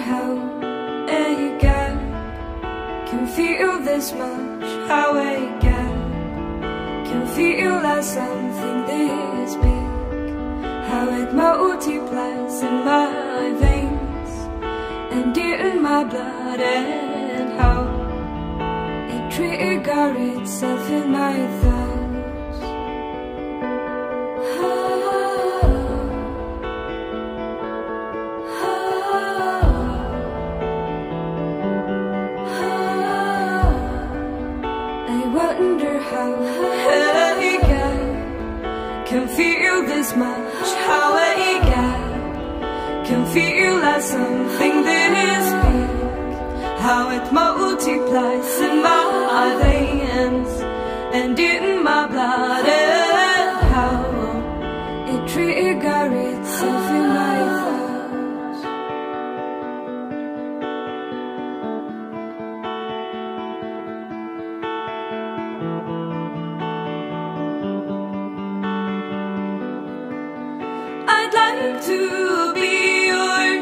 how a gap can feel this much, how a gap can feel like something this big, how it multiplies in my veins and in my blood, and how it triggers itself in my thoughts. I wonder how a gap can feel this much, how a gap can feel like something this big, how it multiplies in my veins and in my blood, and how it triggers itself in my thoughts. I'd like to be your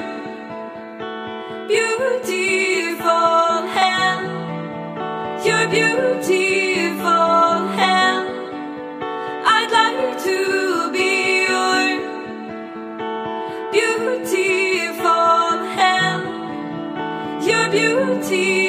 beautiful hand, your beautiful hand. I'd like to be your beautiful hand, your beautiful